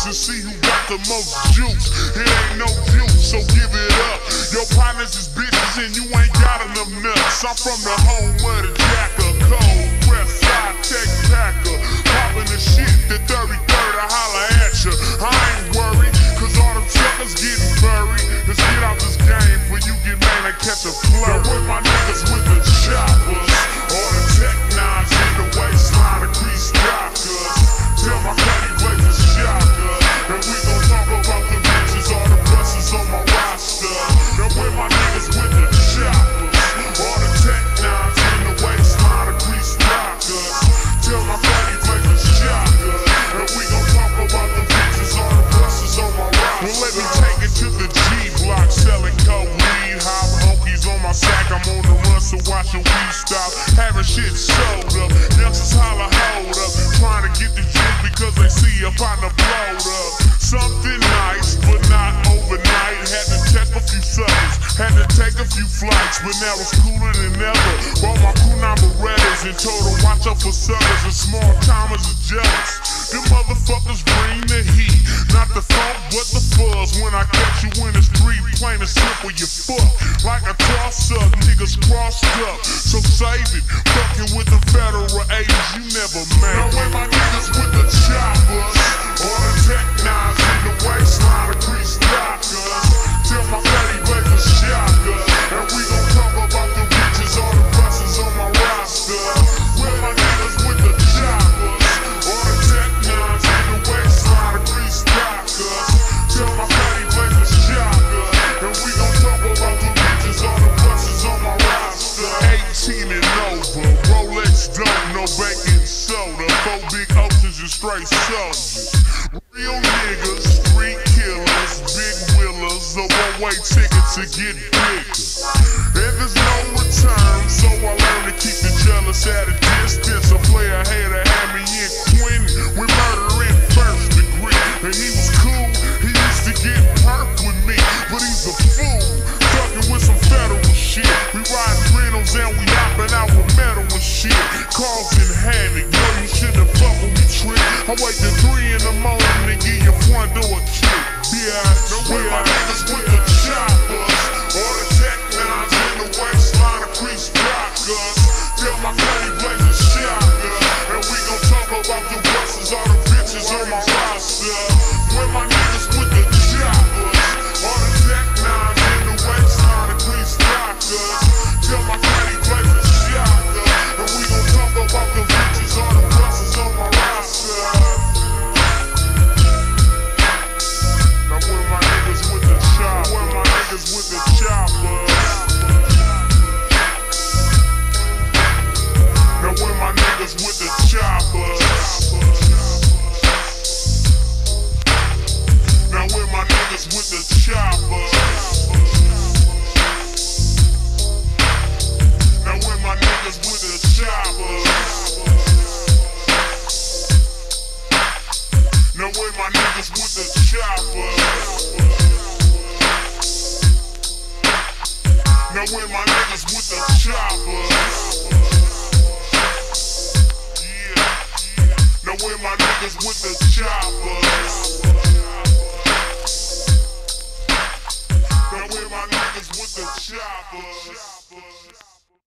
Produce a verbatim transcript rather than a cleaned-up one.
to see who got the most juice. It ain't no juice, so give it up. Your partners is bitches and you ain't got enough nuts. I'm from the home where the jacker cold, west side tech packer, popping the shit. The thirty-third, I holla at ya. I ain't worried, cause all them suckers getting buried. Let's get out this game before you get mad and catch a flurry. With my niggas with the choppers, all the tech nines in the waistline of crease dockers. Tell my buddy Playas the shocker, and we gon' talk about the bitches, all the buses on my roster. Now with my niggas with the choppers, all the tech nines in the waistline of crease dockers. Tell my buddy Playas the shocker, and we gon' talk about the bitches, all the buses on my roster. Well, let me take it to the G block, selling cold weed, hop honkies on my sack. I'm on the run, so watch your weed stop. Having shit sold up, youngsters holla hold up, trying to get the juice because they see a partner blowed up. Something nice, but not overnight. Had to check a few suckers, had to take a few flights, but now it's cooler than ever. Bought my crew number Berettas and told them watch out for suckers, and small timers are jealous. Them motherfuckers bring the heat, not the funk, but the fuzz. When I catch you in the street, plain and simple, you fuck like a toss up, niggas crossed up. So save it, fucking with the federal agents, you never made. Now with my niggas with the choppers, all the tech nines in the waistline of crease dockers. Tell my buddy Playas the shocker, and we gon' talk about the bitches, all the buses on my roster. With my niggas with the choppers, all the tech nines in the waistline of crease dockers. Tell my buddy Playas the shocker, and we gon' talk about the bitches, all the buses on my roster. eighteen and over, Rolex don't, no baking soda, four big oceans and straight soldiers. Real niggas, street killers, big willers, a one-way ticket to get bigger. And there's no return, so I learned to keep the jealous at a distance. A player hater had me in Quentin with murder in first degree. And he was cool, he used to get perk with me, but he's a fool, fucking with some federal shit. We riding Reynolds and we hopping out with metal and shit, causing havoc. No, you shouldn't have fucked with me, trick. I wait till three in the morning and give your front door a kick. Yeah, no way my niggas with the choppers, all the tech nines in the waistline of crease dockers. Tell my buddy Playas the shocker, and we gon' talk about the buses, all the bitches on my roster. With my niggas with the choppers, all the tech nines in the waistline of crease dockers. Tell my buddy Playas the shocker, and we gon' talk about the bitches, all the buses on my roster. Now with my niggas with the choppers, with my niggas with the choppers. Now with my niggas with the choppers. Now with my niggas with the choppers. Now with my niggas with the choppers. Now with my niggas with the choppers. Now with my niggas with the choppers. Yeah, yeah. Now with my niggas with the choppers.